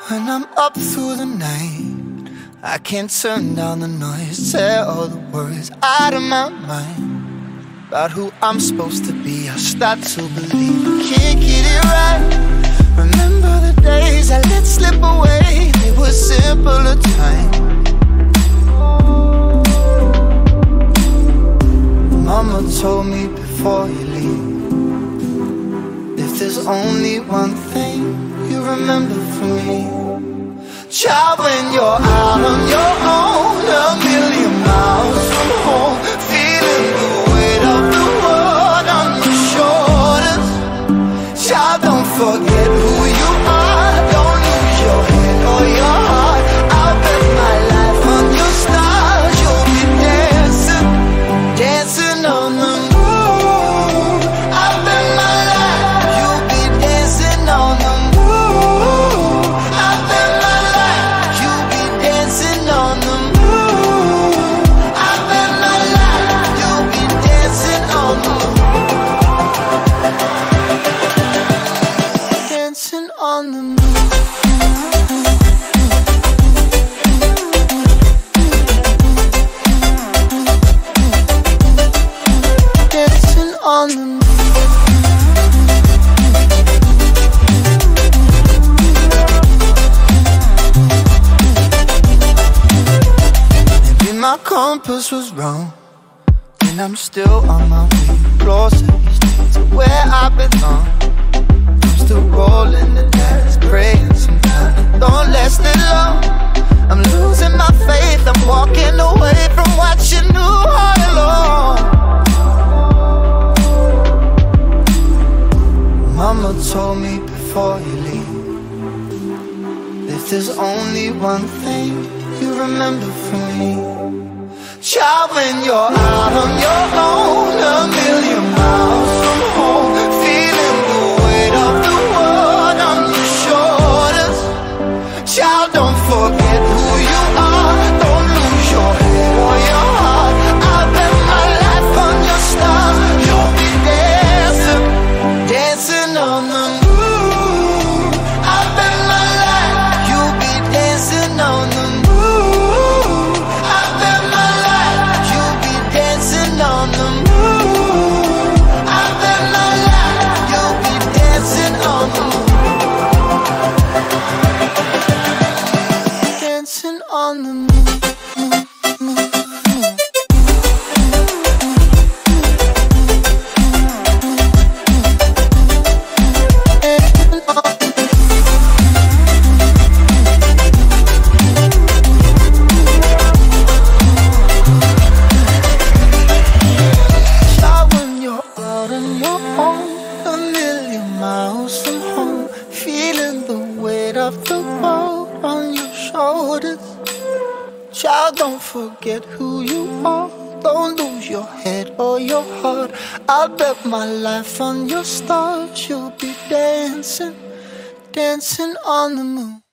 When I'm up through the night, I can't turn down the noise. Tear all the worries out of my mind about who I'm supposed to be. I start to believe I can't get it right. Remember the days I let slip away. They were simpler times. Mama told me before you leave, if there's only one thing you remember from me, child, when you're out on your own, a million miles from home, feeling the weight of the world on your shoulders. Child, don't forget who you are. Don't lose your head or your heart. I'll bet my life on your stars. You'll be dancing, dancing on the moon. I'll bet my life you'll be dancing on the moon. I'll bet my life you'll be dancing on the moon. I'll bet my life you'll be dancing on the moon. Dancing on the moon. Dancing on the moon. Maybe my compass was wrong, and I'm still on my way closer to where I belong. I'm still rolling the dice, praying sometimes it don't last that long. I'm losing my faith, I'm walking away from what you knew all along. Mama told me before you leave, if there's only one thing you remember from me, child, when you're out on your own, a million miles from home, feeling the weight of the world on your shoulders. Child, don't forget who you are. Don't lose your head or your heart. I'll bet my life on your stars. You'll be dancing, dancing on the moon. I'll bet my life you'll be dancing on the moon. I'll bet my life you'll be dancing on the moon. I'll bet my life you'll be dancing on the moon. Dancing on the moon. Child, when you're out on your own, a million miles from home, feeling the weight of the world on your shoulders. Child, don't forget who you are. Don't lose your head or your heart. I'll bet my life on your stars. You'll be dancing, dancing on the moon.